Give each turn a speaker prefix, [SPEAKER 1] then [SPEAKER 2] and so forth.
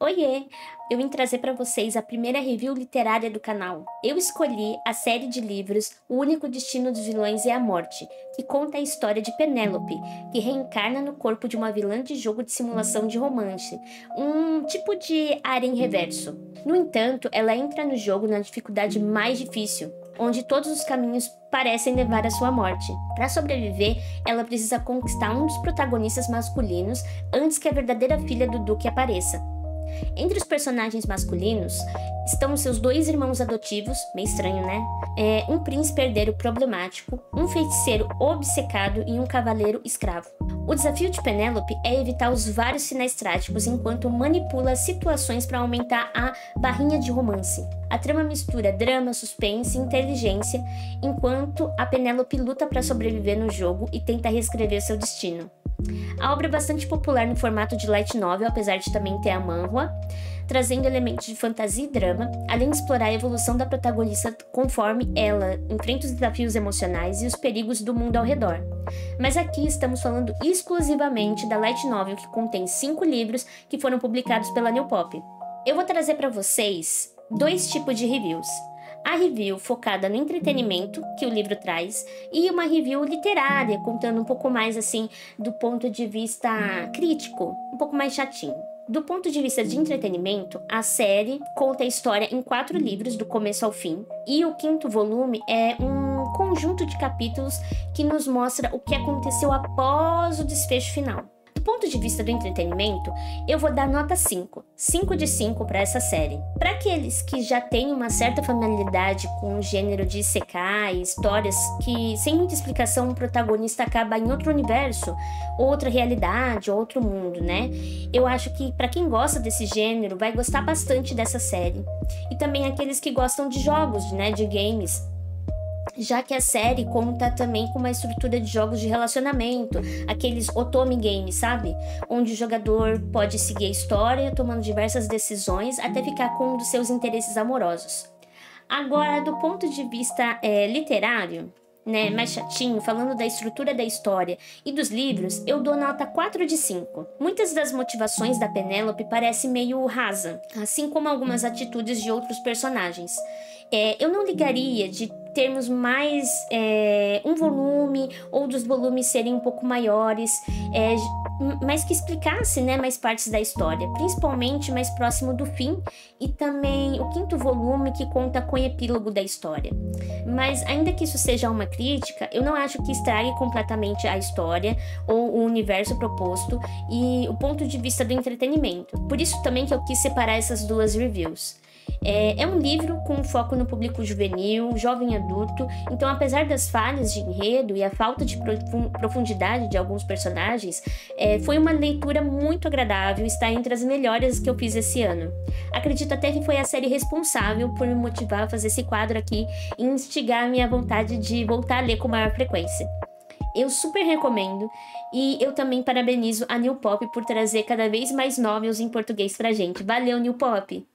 [SPEAKER 1] Oiê! Eu vim trazer para vocês a primeira review literária do canal. Eu escolhi a série de livros O Único Destino dos Vilões é a Morte, que conta a história de Penélope, que reencarna no corpo de uma vilã de jogo de simulação de romance, um tipo de Harem reverso. No entanto, ela entra no jogo na dificuldade mais difícil, onde todos os caminhos parecem levar à sua morte. Para sobreviver, ela precisa conquistar um dos protagonistas masculinos antes que a verdadeira filha do Duque apareça. Entre os personagens masculinos estão seus dois irmãos adotivos, meio estranho, né? Um príncipe herdeiro problemático, um feiticeiro obcecado e um cavaleiro escravo. O desafio de Penélope é evitar os vários sinais trágicos enquanto manipula situações para aumentar a barrinha de romance. A trama mistura drama, suspense e inteligência, enquanto a Penélope luta para sobreviver no jogo e tenta reescrever seu destino. A obra é bastante popular no formato de light novel, apesar de também ter a manhwa, trazendo elementos de fantasia e drama, além de explorar a evolução da protagonista conforme ela enfrenta os desafios emocionais e os perigos do mundo ao redor. Mas aqui estamos falando exclusivamente da light novel, que contém 5 livros que foram publicados pela New Pop. Eu vou trazer para vocês dois tipos de reviews. A review focada no entretenimento que o livro traz e uma review literária, contando um pouco mais assim do ponto de vista crítico, um pouco mais chatinho. Do ponto de vista de entretenimento, a série conta a história em 4 livros do começo ao fim e o 5º volume é um conjunto de capítulos que nos mostra o que aconteceu após o desfecho final. Do ponto de vista do entretenimento, eu vou dar nota 5. 5 de 5 para essa série. Para aqueles que já têm uma certa familiaridade com o gênero de isekai, histórias que, sem muita explicação, o protagonista acaba em outro universo, outra realidade, outro mundo, né? Eu acho que para quem gosta desse gênero, vai gostar bastante dessa série. E também aqueles que gostam de jogos, né, de games, já que a série conta também com uma estrutura de jogos de relacionamento, aqueles otome games, sabe? Onde o jogador pode seguir a história, tomando diversas decisões até ficar com um dos seus interesses amorosos. Agora, do ponto de vista literário, né, mais chatinho, falando da estrutura da história e dos livros, eu dou nota 4 de 5. Muitas das motivações da Penélope parecem meio rasa, assim como algumas atitudes de outros personagens. Eu não ligaria de termos mais um volume ou dos volumes serem um pouco maiores, mas que explicasse, né, mais partes da história, principalmente mais próximo do fim, e também o 5º volume que conta com o epílogo da história. Mas ainda que isso seja uma crítica, eu não acho que estrague completamente a história ou o universo proposto e o ponto de vista do entretenimento. Por isso também que eu quis separar essas duas reviews. É um livro com foco no público juvenil, jovem adulto, então apesar das falhas de enredo e a falta de profundidade de alguns personagens, foi uma leitura muito agradável e está entre as melhores que eu fiz esse ano. Acredito até que foi a série responsável por me motivar a fazer esse quadro aqui e instigar a minha vontade de voltar a ler com maior frequência. Eu super recomendo e eu também parabenizo a New Pop por trazer cada vez mais novels em português pra gente. Valeu, New Pop!